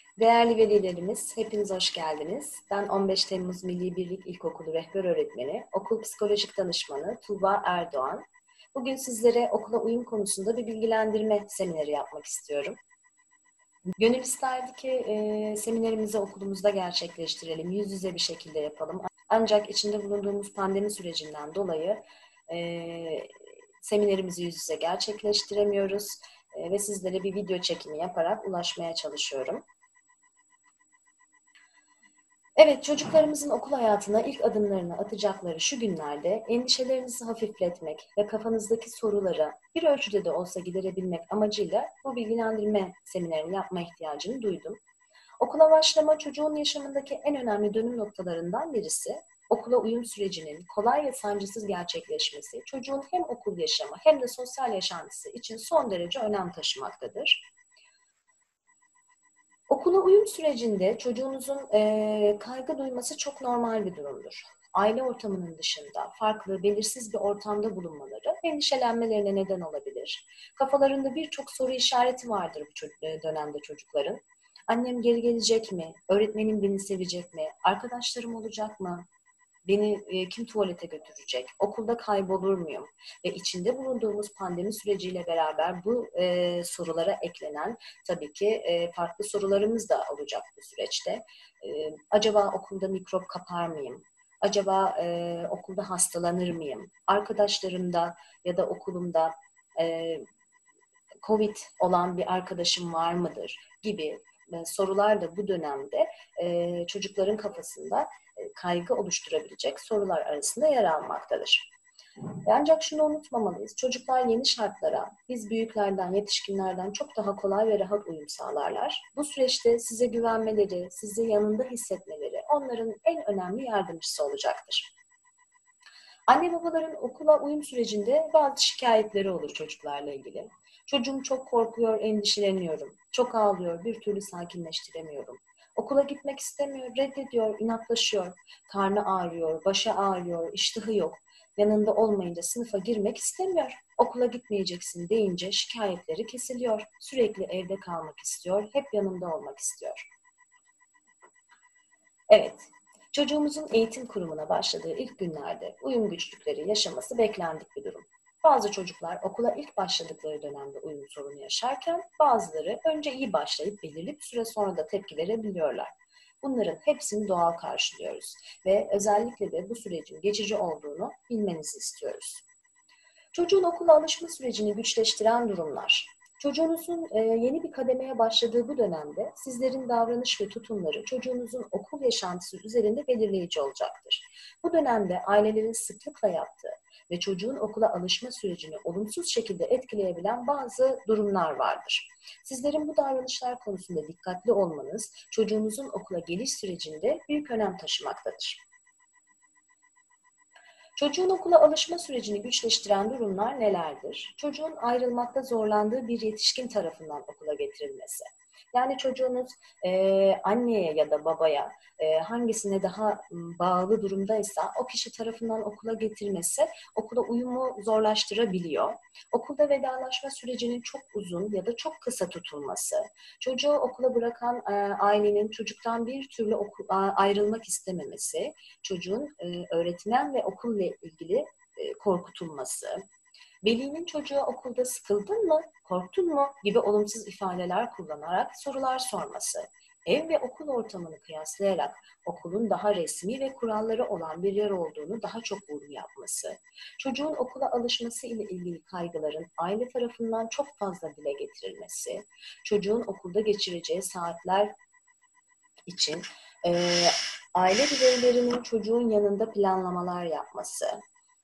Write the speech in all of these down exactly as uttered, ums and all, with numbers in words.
Değerli velilerimiz, hepiniz hoş geldiniz. Ben on beş Temmuz Milli Birlik İlkokulu Rehber Öğretmeni, Okul Psikolojik Danışmanı Tuğba Erdoğan. Bugün sizlere okula uyum konusunda bir bilgilendirme semineri yapmak istiyorum. Gönül isterdi ki e, seminerimizi okulumuzda gerçekleştirelim, yüz yüze bir şekilde yapalım. Ancak içinde bulunduğumuz pandemi sürecinden dolayı e, seminerimizi yüz yüze gerçekleştiremiyoruz e, ve sizlere bir video çekimi yaparak ulaşmaya çalışıyorum. Evet, çocuklarımızın okul hayatına ilk adımlarını atacakları şu günlerde endişelerinizi hafifletmek ve kafanızdaki soruları bir ölçüde de olsa giderebilmek amacıyla bu bilgilendirme seminerini yapma ihtiyacını duydum. Okula başlama çocuğun yaşamındaki en önemli dönüm noktalarından birisi, okula uyum sürecinin kolay ve sancısız gerçekleşmesi, çocuğun hem okul yaşamı hem de sosyal yaşantısı için son derece önem taşımaktadır. Okula uyum sürecinde çocuğunuzun e, kaygı duyması çok normal bir durumdur. Aile ortamının dışında farklı, belirsiz bir ortamda bulunmaları endişelenmelerine neden olabilir. Kafalarında birçok soru işareti vardır bu dönemde çocukların. Annem geri gelecek mi? Öğretmenim beni sevecek mi? Arkadaşlarım olacak mı? Beni e, kim tuvalete götürecek? Okulda kaybolur muyum? Ve içinde bulunduğumuz pandemi süreciyle beraber bu e, sorulara eklenen tabii ki e, farklı sorularımız da olacak bu süreçte. E, acaba okulda mikrop kapar mıyım? Acaba e, okulda hastalanır mıyım? Arkadaşlarımda ya da okulumda e, Covid olan bir arkadaşım var mıdır? Gibi e, sorular da bu dönemde e, çocukların kafasında e, kaygı oluşturabilecek sorular arasında yer almaktadır. Ancak şunu unutmamalıyız. Çocuklar yeni şartlara biz büyüklerden, yetişkinlerden çok daha kolay ve rahat uyum sağlarlar. Bu süreçte size güvenmeleri, sizi yanında hissetmeleri onların en önemli yardımcısı olacaktır. Anne babaların okula uyum sürecinde bazı şikayetleri olur çocuklarla ilgili. Çocuğum çok korkuyor, endişeleniyorum. Çok ağlıyor, bir türlü sakinleştiremiyorum. Okula gitmek istemiyor, reddediyor, inatlaşıyor. Karnı ağrıyor, başı ağrıyor, iştahı yok. Yanında olmayınca sınıfa girmek istemiyor. Okula gitmeyeceksin deyince şikayetleri kesiliyor. Sürekli evde kalmak istiyor, hep yanında olmak istiyor. Evet, çocuğumuzun eğitim kurumuna başladığı ilk günlerde uyum güçlükleri yaşaması beklendik bir durum. Bazı çocuklar okula ilk başladıkları dönemde uyum sorunu yaşarken bazıları önce iyi başlayıp belirli bir süre sonra da tepki verebiliyorlar. Bunların hepsini doğal karşılıyoruz ve özellikle de bu sürecin geçici olduğunu bilmenizi istiyoruz. Çocuğun okula alışma sürecini güçleştiren durumlar. Çocuğunuzun e, yeni bir kademeye başladığı bu dönemde sizlerin davranış ve tutumları çocuğunuzun okul yaşantısı üzerinde belirleyici olacaktır. Bu dönemde ailelerin sıklıkla yaptığı ve çocuğun okula alışma sürecini olumsuz şekilde etkileyebilen bazı durumlar vardır. Sizlerin bu davranışlar konusunda dikkatli olmanız çocuğunuzun okula geliş sürecinde büyük önem taşımaktadır. Çocuğun okula alışma sürecini güçleştiren durumlar nelerdir? Çocuğun ayrılmakta zorlandığı bir yetişkin tarafından okula getirilmesi. Yani çocuğunuz e, anneye ya da babaya e, hangisine daha bağlı durumdaysa o kişi tarafından okula getirilmesi okula uyumu zorlaştırabiliyor. Okulda vedalaşma sürecinin çok uzun ya da çok kısa tutulması, çocuğu okula bırakan e, ailenin çocuktan bir türlü oku, ayrılmak istememesi, çocuğun e, öğretmen ve okulla ilgili e, korkutulması, velinin çocuğa okulda sıkıldın mı, korktun mu gibi olumsuz ifadeler kullanarak sorular sorması, ev ve okul ortamını kıyaslayarak okulun daha resmi ve kuralları olan bir yer olduğunu daha çok vurgu yapması, çocuğun okula alışması ile ilgili kaygıların aile tarafından çok fazla dile getirilmesi, çocuğun okulda geçireceği saatler için e, aile bireylerinin çocuğun yanında planlamalar yapması,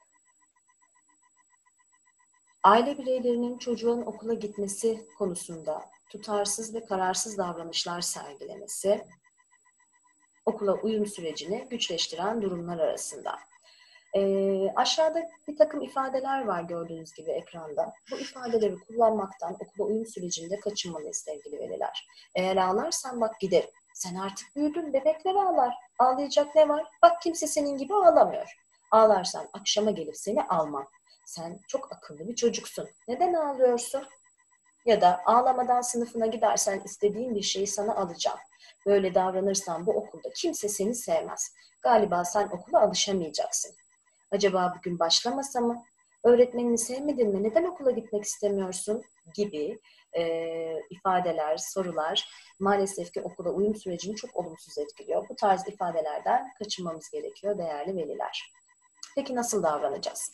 aile bireylerinin çocuğun okula gitmesi konusunda tutarsız ve kararsız davranışlar sergilemesi, okula uyum sürecini güçleştiren durumlar arasında. Ee, aşağıda bir takım ifadeler var gördüğünüz gibi ekranda. Bu ifadeleri kullanmaktan okula uyum sürecinde kaçınmalıyız sevgili veliler. Eğer ağlarsan bak giderim. Sen artık büyüdün, bebekler ağlar. Ağlayacak ne var? Bak kimse senin gibi ağlamıyor. Ağlarsan akşama gelip seni almam. Sen çok akıllı bir çocuksun. Neden ağlıyorsun? Ya da ağlamadan sınıfına gidersen istediğin bir şeyi sana alacağım. Böyle davranırsan bu okulda kimse seni sevmez. Galiba sen okula alışamayacaksın. Acaba bugün başlamasa mı? Öğretmenini sevmedin mi? Neden okula gitmek istemiyorsun? Gibi e, ifadeler, sorular maalesef ki okula uyum sürecini çok olumsuz etkiliyor. Bu tarz ifadelerden kaçınmamız gerekiyor değerli veliler. Peki nasıl davranacağız?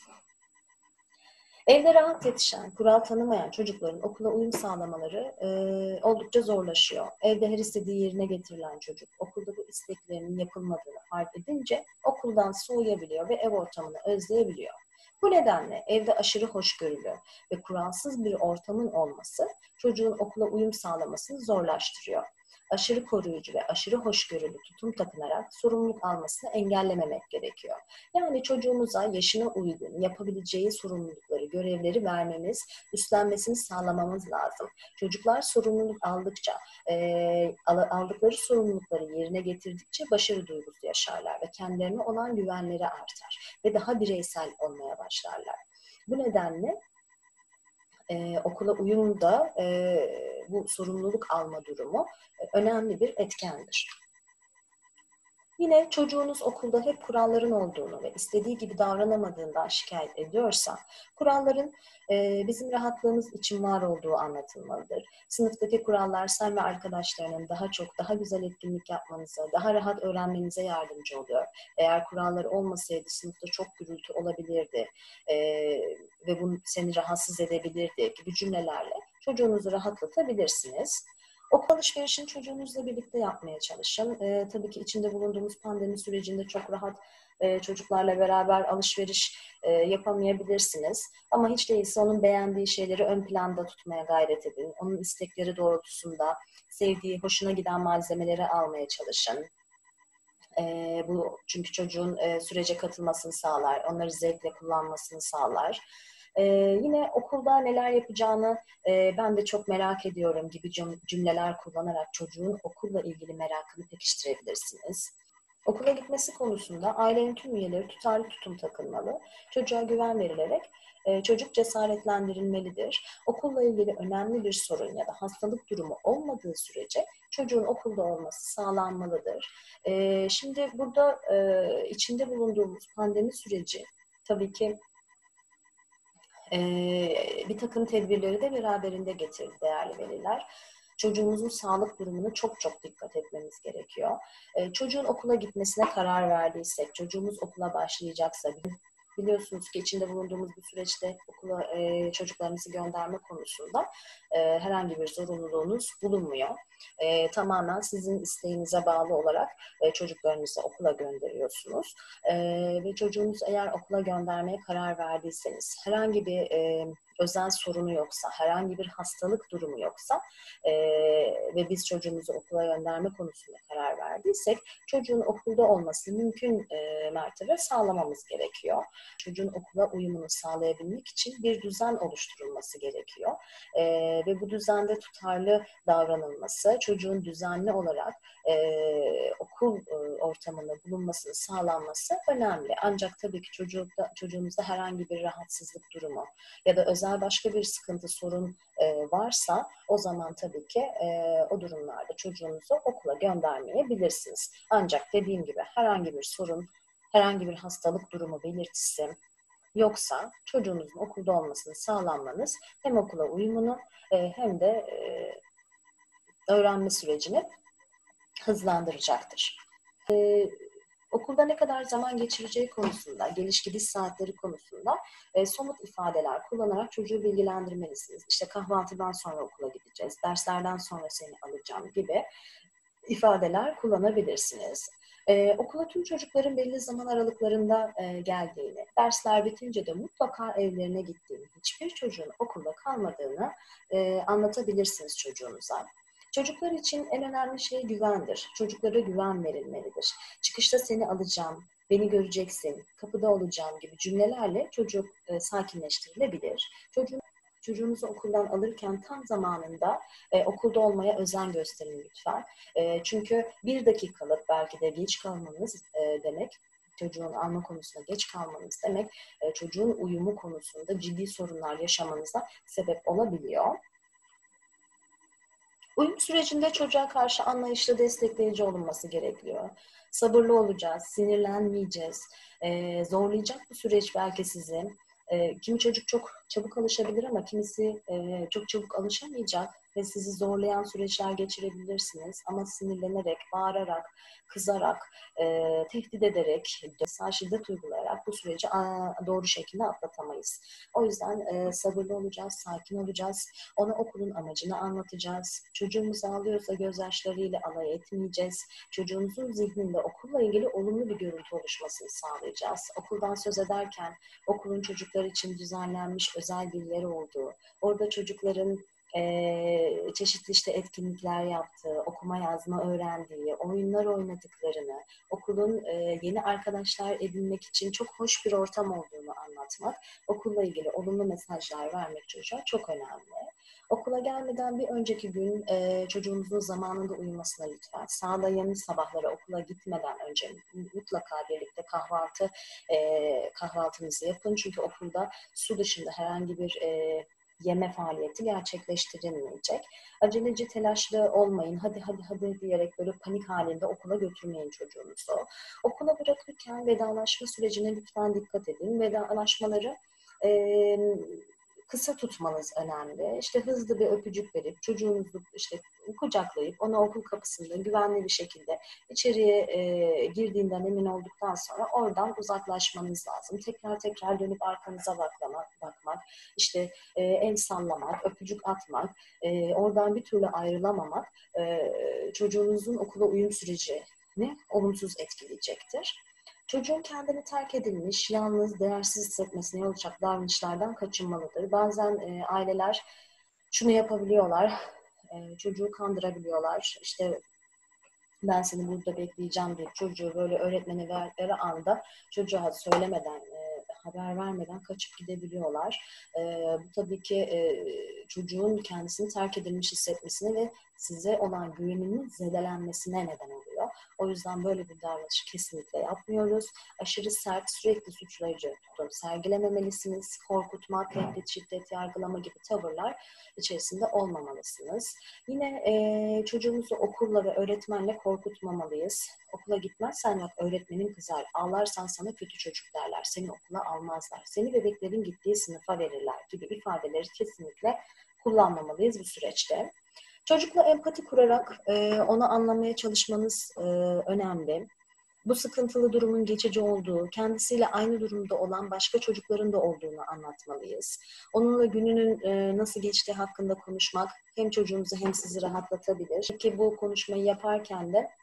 Evde rahat yetişen, kural tanımayan çocukların okula uyum sağlamaları e, oldukça zorlaşıyor. Evde her istediği yerine getirilen çocuk, okulda bu isteklerinin yapılmadığını fark edince okuldan soğuyabiliyor ve ev ortamını özleyebiliyor. Bu nedenle evde aşırı hoşgörülü ve kuralsız bir ortamın olması çocuğun okula uyum sağlamasını zorlaştırıyor. Aşırı koruyucu ve aşırı hoşgörülü tutum takınarak sorumluluk almasını engellememek gerekiyor. Yani çocuğumuza yaşına uygun yapabileceği sorumlulukları, görevleri vermemiz, üstlenmesini sağlamamız lazım. Çocuklar sorumluluk aldıkça, e, aldıkları sorumlulukları yerine getirdikçe başarı duygusu yaşarlar ve kendilerine olan güvenleri artar ve daha bireysel olmaya başlarlar. Bu nedenle Ee, okula uyumda e, bu sorumluluk alma durumu e, önemli bir etkendir. Yine çocuğunuz okulda hep kuralların olduğunu ve istediği gibi davranamadığından şikayet ediyorsa, kuralların e, bizim rahatlığımız için var olduğu anlatılmalıdır. Sınıftaki kurallar sen ve arkadaşlarının daha çok, daha güzel etkinlik yapmanıza, daha rahat öğrenmenize yardımcı oluyor. Eğer kurallar olmasaydı sınıfta çok gürültü olabilirdi e, ve bu seni rahatsız edebilirdi gibi cümlelerle çocuğunuzu rahatlatabilirsiniz. Okul alışverişini çocuğunuzla birlikte yapmaya çalışın. E, tabii ki içinde bulunduğumuz pandemi sürecinde çok rahat e, çocuklarla beraber alışveriş e, yapamayabilirsiniz. Ama hiç değilse onun beğendiği şeyleri ön planda tutmaya gayret edin. Onun istekleri doğrultusunda sevdiği, hoşuna giden malzemeleri almaya çalışın. E, bu çünkü çocuğun e, sürece katılmasını sağlar, onları zevkle kullanmasını sağlar. Ee, yine okulda neler yapacağını e, ben de çok merak ediyorum gibi cümleler kullanarak çocuğun okulla ilgili merakını pekiştirebilirsiniz. Okula gitmesi konusunda ailenin tüm üyeleri tutarlı tutum takınmalı. Çocuğa güven verilerek e, çocuk cesaretlendirilmelidir. Okulla ilgili önemli bir sorun ya da hastalık durumu olmadığı sürece çocuğun okulda olması sağlanmalıdır. E, şimdi burada e, içinde bulunduğumuz pandemi süreci tabii ki Ee, bir takım tedbirleri de beraberinde getirdi değerli veliler. Çocuğumuzun sağlık durumuna çok çok dikkat etmemiz gerekiyor. Ee, çocuğun okula gitmesine karar verdiysek, çocuğumuz okula başlayacaksa, biliyorsunuz ki içinde bulunduğumuz bu süreçte okula e, çocuklarınızı gönderme konusunda e, herhangi bir zorunluluğunuz bulunmuyor. E, tamamen sizin isteğinize bağlı olarak e, çocuklarınızı okula gönderiyorsunuz. E, ve çocuğunuz eğer okula göndermeye karar verdiyseniz, herhangi bir e, özel sorunu yoksa, herhangi bir hastalık durumu yoksa e, ve biz çocuğumuzu okula gönderme konusunda karar verdiysek, çocuğun okulda olması mümkün e, mertebe sağlamamız gerekiyor. Çocuğun okula uyumunu sağlayabilmek için bir düzen oluşturulması gerekiyor. E, ve bu düzende tutarlı davranılması, çocuğun düzenli olarak e, okul e, ortamında bulunmasının sağlanması önemli. Ancak tabii ki çocukta, çocuğumuzda herhangi bir rahatsızlık durumu ya da özel başka bir sıkıntı, sorun e, varsa o zaman tabii ki e, o durumlarda çocuğunuzu okula göndermeyebilirsiniz. Ancak dediğim gibi herhangi bir sorun, herhangi bir hastalık durumu belirtisi yoksa çocuğunuzun okulda olmasını sağlanmanız hem okula uyumunu e, hem de e, öğrenme sürecini hızlandıracaktır. E, okulda ne kadar zaman geçireceği konusunda, geliş gidiş saatleri konusunda e, somut ifadeler kullanarak çocuğu bilgilendirmelisiniz. İşte kahvaltıdan sonra okula gideceğiz, derslerden sonra seni alacağım gibi ifadeler kullanabilirsiniz. Ee, okula tüm çocukların belli zaman aralıklarında e, geldiğini, dersler bitince de mutlaka evlerine gittiğini, hiçbir çocuğun okulda kalmadığını e, anlatabilirsiniz çocuğunuza. Çocuklar için en önemli şey güvendir. Çocuklara güven verilmelidir. Çıkışta seni alacağım, beni göreceksin, kapıda olacağım gibi cümlelerle çocuk e, sakinleştirilebilir. Çocuğun Çocuğunuzu okuldan alırken tam zamanında e, okulda olmaya özen gösterin lütfen. E, çünkü bir dakikalık belki de geç kalmanız e, demek, çocuğun alma konusunda geç kalmanız demek, e, çocuğun uyumu konusunda ciddi sorunlar yaşamanıza sebep olabiliyor. Uyum sürecinde çocuğa karşı anlayışlı, destekleyici olunması gerekiyor. Sabırlı olacağız, sinirlenmeyeceğiz. Ee, zorlayacak bu süreç belki sizi. Ee, kimi çocuk çok çabuk alışabilir ama kimisi e, çok çabuk alışamayacak ve sizi zorlayan süreçler geçirebilirsiniz. Ama sinirlenerek, bağırarak, kızarak, e, tehdit ederek, cinsel şiddet uygulayarak bu süreci a, doğru şekilde atlatamayız. O yüzden e, sabırlı olacağız, sakin olacağız. Ona okulun amacını anlatacağız. Çocuğumuz ağlıyorsa gözyaşlarıyla alay etmeyeceğiz. Çocuğumuzun zihninde okulla ilgili olumlu bir görüntü oluşmasını sağlayacağız. Okuldan söz ederken okulun çocuklar için düzenlenmiş özel bir yer olduğu, orada çocukların e, çeşitli işte etkinlikler yaptığı, okuma yazma öğrendiği, oyunlar oynadıklarını, okulun e, yeni arkadaşlar edinmek için çok hoş bir ortam olduğunu anlatmak, okulla ilgili olumlu mesajlar vermek çocuğa çok önemli. Okula gelmeden bir önceki gün e, çocuğunuzun zamanında uyumasına lütfen sağlayın. Sabahları okula gitmeden önce mutlaka birlikte kahvaltı e, kahvaltınızı yapın. Çünkü okulda su dışında herhangi bir e, yeme faaliyeti gerçekleştirilmeyecek. Aceleci, telaşlı olmayın. Hadi hadi hadi diyerek böyle panik halinde okula götürmeyin çocuğunuzu. Okula bırakırken vedalaşma sürecine lütfen dikkat edin. Vedalaşmaları e, kısa tutmanız önemli. İşte hızlı bir öpücük verip çocuğunuzu işte kucaklayıp onu okul kapısında güvenli bir şekilde içeriye e, girdiğinden emin olduktan sonra oradan uzaklaşmanız lazım. Tekrar tekrar dönüp arkanıza baklamak, bakmak, işte e, el sallamak, öpücük atmak, e, oradan bir türlü ayrılamamak e, çocuğunuzun okula uyum sürecini olumsuz etkileyecektir. Çocuğun kendini terk edilmiş, yalnız, değersiz hissetmesine yol açacak davranışlardan kaçınmalıdır. Bazen e, aileler şunu yapabiliyorlar, e, çocuğu kandırabiliyorlar. İşte ben seni burada bekleyeceğim diye çocuğu böyle öğretmene verdikleri anda çocuğa söylemeden, e, haber vermeden kaçıp gidebiliyorlar. E, bu tabii ki e, çocuğun kendisini terk edilmiş hissetmesine ve size olan güveninin zedelenmesine neden oluyor. O yüzden böyle bir davranışı kesinlikle yapmıyoruz. Aşırı sert, sürekli suçlayıcı tutum sergilememelisiniz. Korkutma, tehdit, şiddet, yargılama gibi tavırlar içerisinde olmamalısınız. Yine e, çocuğumuzu okulla ve öğretmenle korkutmamalıyız. Okula gitmezsen bak öğretmenin kızar, ağlarsan sana kötü çocuk derler, seni okula almazlar, seni bebeklerin gittiği sınıfa verirler gibi ifadeleri kesinlikle kullanmamalıyız bu süreçte. Çocukla empati kurarak e, onu anlamaya çalışmanız e, önemli. Bu sıkıntılı durumun geçici olduğu, kendisiyle aynı durumda olan başka çocukların da olduğunu anlatmalıyız. Onunla gününün e, nasıl geçtiği hakkında konuşmak hem çocuğumuzu hem sizi rahatlatabilir. Ki bu konuşmayı yaparken de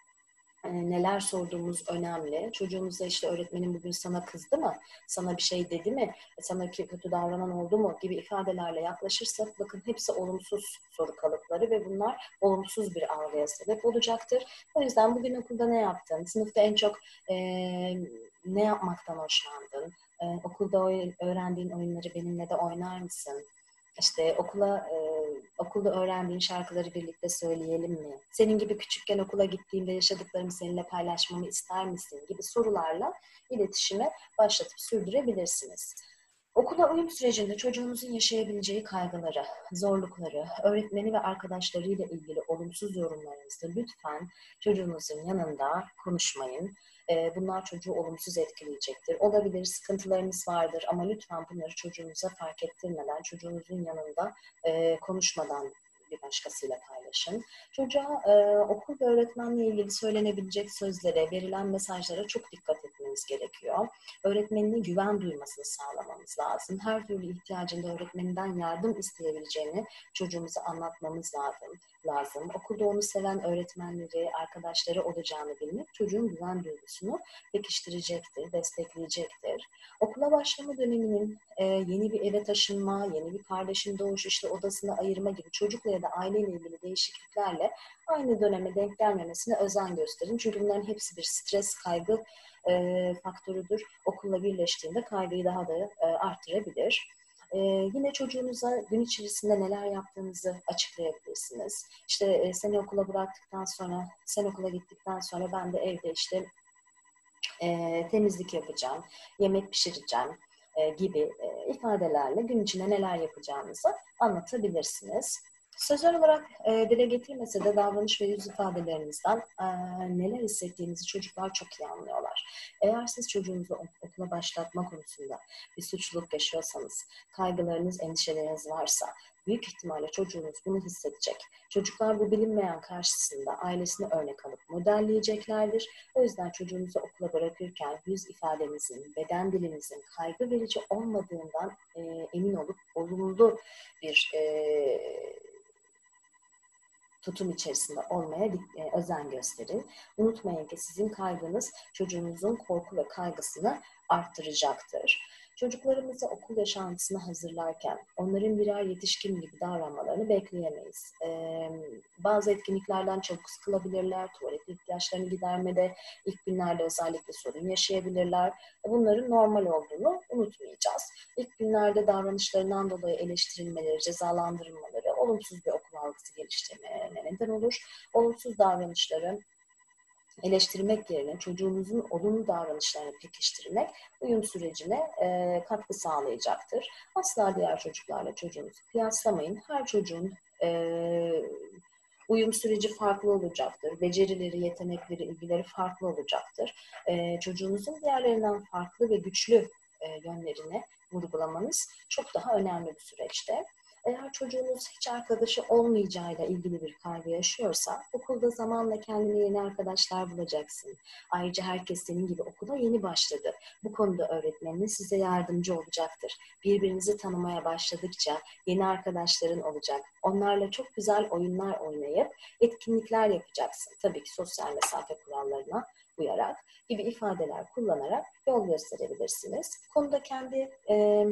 e, neler sorduğumuz önemli. Çocuğumuza işte öğretmenin bugün sana kızdı mı, sana bir şey dedi mi, sana kötü davranan oldu mu gibi ifadelerle yaklaşırsak bakın hepsi olumsuz soru kalıpları ve bunlar olumsuz bir algıya sebep olacaktır. O yüzden bugün okulda ne yaptın? Sınıfta en çok e, ne yapmaktan hoşlandın? E, okulda öğrendiğin oyunları benimle de oynar mısın? İşte okula e, okulda öğrendiğin şarkıları birlikte söyleyelim mi? Senin gibi küçükken okula gittiğimde yaşadıklarımı seninle paylaşmamı ister misin? Gibi sorularla iletişime başlatıp sürdürebilirsiniz. Okula uyum sürecinde çocuğunuzun yaşayabileceği kaygıları, zorlukları, öğretmeni ve arkadaşlarıyla ilgili olumsuz yorumlarınızı lütfen çocuğunuzun yanında konuşmayın. Bunlar çocuğu olumsuz etkileyecektir. Olabilir, sıkıntılarınız vardır ama lütfen bunları çocuğunuza fark ettirmeden, çocuğunuzun yanında konuşmadan bir başkasıyla paylaşın. Çocuğa e, okul ve öğretmenle ilgili söylenebilecek sözlere, verilen mesajlara çok dikkat etmeniz gerekiyor. Öğretmenine güven duymasını sağlamamız lazım. Her türlü ihtiyacında öğretmeninden yardım isteyebileceğini çocuğumuza anlatmamız lazım. lazım. Okulda onu seven öğretmenleri, arkadaşları olacağını bilmek çocuğun güven duygusunu pekiştirecektir, destekleyecektir. Okula başlama döneminin e, yeni bir eve taşınma, yeni bir kardeşin doğuş, işte odasını ayırma gibi çocukla ya da aileyle ilgili değişikliklerle aynı döneme denk gelmemesine özen gösterin. Çünkü bunların hepsi bir stres, kaygı e, faktörüdür. Okulla birleştiğinde kaygıyı daha da e, arttırabilir. Ee, yine çocuğunuza gün içerisinde neler yaptığınızı açıklayabilirsiniz. İşte e, seni okula bıraktıktan sonra, sen okula gittikten sonra ben de evde işte e, temizlik yapacağım, yemek pişireceğim e, gibi e, ifadelerle gün içinde neler yapacağınızı anlatabilirsiniz. Sözel olarak e, dile getirmese de davranış ve yüz ifadelerinizden e, neler hissettiğinizi çocuklar çok iyi anlıyorlar. Eğer siz çocuğunuzu okula başlatma konusunda bir suçluluk yaşıyorsanız, kaygılarınız, endişeleriniz varsa büyük ihtimalle çocuğunuz bunu hissedecek. Çocuklar bu bilinmeyen karşısında ailesine örnek alıp modelleyeceklerdir. O yüzden çocuğunuzu okula bırakırken yüz ifadenizin, beden dilinizin kaygı verici olmadığından e, emin olup olumlu bir e, tutum içerisinde olmaya e, özen gösterin. Unutmayın ki sizin kaygınız çocuğunuzun korku ve kaygısını arttıracaktır. Çocuklarımızı okul yaşantısına hazırlarken onların birer yetişkin gibi davranmalarını bekleyemeyiz. Ee, bazı etkinliklerden çabuk sıkılabilirler, tuvalet ihtiyaçlarını gidermede ilk günlerde özellikle sorun yaşayabilirler. Bunların normal olduğunu unutmayacağız. İlk günlerde davranışlarından dolayı eleştirilmeleri, cezalandırılmaları olumsuz bir okul algısı geliştirmelerine neden olur. Olumsuz davranışları eleştirmek yerine çocuğunuzun olumlu davranışlarını pekiştirmek uyum sürecine e, katkı sağlayacaktır. Asla diğer çocuklarla çocuğunuzu kıyaslamayın. Her çocuğun e, uyum süreci farklı olacaktır. Becerileri, yetenekleri, ilgileri farklı olacaktır. E, çocuğunuzun diğerlerinden farklı ve güçlü e, yönlerini vurgulamanız çok daha önemli bir süreçte. Eğer çocuğunuz hiç arkadaşı olmayacağıyla ilgili bir kaygı yaşıyorsa, okulda zamanla kendine yeni arkadaşlar bulacaksın. Ayrıca herkes senin gibi okula yeni başladı. Bu konuda öğretmeniniz size yardımcı olacaktır. Birbirinizi tanımaya başladıkça yeni arkadaşların olacak. Onlarla çok güzel oyunlar oynayıp etkinlikler yapacaksın. Tabii ki sosyal mesafe kurallarına uyarak gibi ifadeler kullanarak yol gösterebilirsiniz. Bu konuda kendi e,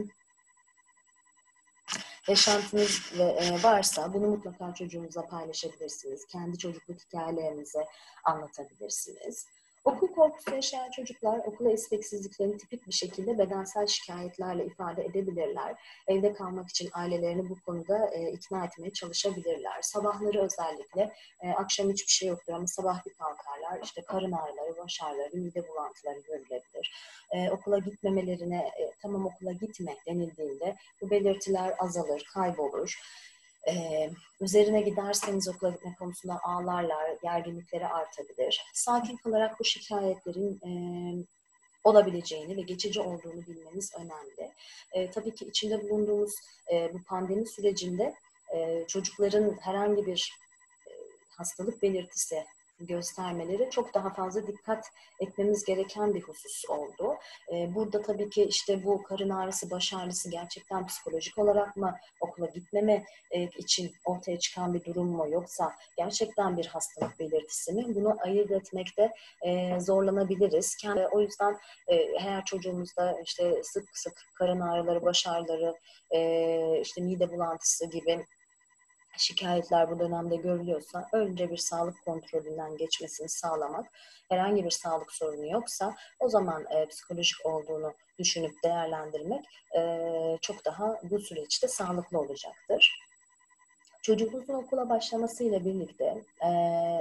yaşantınız varsa bunu mutlaka çocuğunuzla paylaşabilirsiniz. Kendi çocukluk hikayelerinizi anlatabilirsiniz. Okul korkusu yaşayan çocuklar okula isteksizliklerini tipik bir şekilde bedensel şikayetlerle ifade edebilirler. Evde kalmak için ailelerini bu konuda e, ikna etmeye çalışabilirler. Sabahları özellikle e, akşam hiçbir şey yoktur ama sabah bir kalkarlar. İşte karın ağrıları, baş ağrıları, mide bulantıları görülebilir. E, okula gitmemelerine e, tamam okula gitme denildiğinde bu belirtiler azalır, kaybolur. Ee, üzerine giderseniz okula gitme konusunda ağlarlar, gerginlikleri artabilir. Sakin kalarak bu şikayetlerin e, olabileceğini ve geçici olduğunu bilmeniz önemli. E, tabii ki içinde bulunduğumuz e, bu pandemi sürecinde e, çocukların herhangi bir e, hastalık belirtisi göstermeleri çok daha fazla dikkat etmemiz gereken bir husus oldu. Ee, burada tabii ki işte bu karın ağrısı, baş ağrısı gerçekten psikolojik olarak mı okula gitmeme e, için ortaya çıkan bir durum mu yoksa gerçekten bir hastalık belirtisi mi? Bunu ayırt etmekte e, zorlanabiliriz. Kendi, o yüzden e, eğer çocuğumuzda işte sık sık karın ağrıları, baş ağrıları, e, işte mide bulantısı gibi şikayetler bu dönemde görülüyorsa önce bir sağlık kontrolünden geçmesini sağlamak, herhangi bir sağlık sorunu yoksa o zaman e, psikolojik olduğunu düşünüp değerlendirmek e, çok daha bu süreçte sağlıklı olacaktır. Çocuğunuzun okula başlamasıyla birlikte e,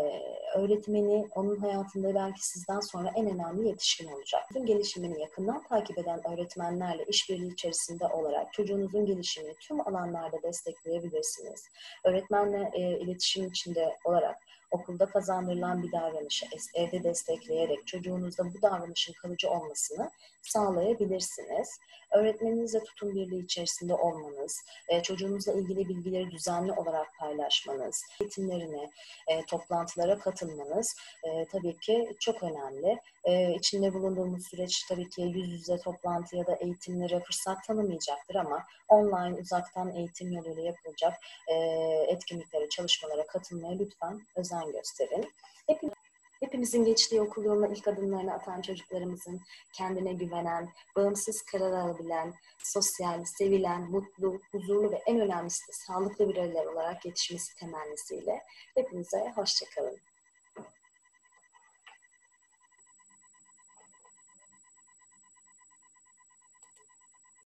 öğretmeni onun hayatında belki sizden sonra en önemli yetişkin olacak. Çocuğun gelişimini yakından takip eden öğretmenlerle işbirliği içerisinde olarak çocuğunuzun gelişimini tüm alanlarda destekleyebilirsiniz. Öğretmenle e, iletişim içinde olarak okulda kazandırılan bir davranışı evde destekleyerek çocuğunuzda bu davranışın kalıcı olmasını sağlayabilirsiniz. Öğretmeninizle tutum birliği içerisinde olmanız, e, çocuğunuzla ilgili bilgileri düzenli olarak paylaşmanız, eğitimlerine, e, toplantılara katılmanız e, tabii ki çok önemli. E, içinde bulunduğumuz süreç tabii ki yüz yüze toplantı ya da eğitimlere fırsat tanımayacaktır ama online, uzaktan eğitim yoluyla yapılacak e, etkinliklere, çalışmalara katılmaya lütfen özen gösterin. Hepiniz Hepimizin geçtiği okul yoluna ilk adımlarını atan çocuklarımızın kendine güvenen, bağımsız karar alabilen, sosyal, sevilen, mutlu, huzurlu ve en önemlisi de sağlıklı bireyler olarak yetişmesi temennisiyle hepinize hoşça kalın.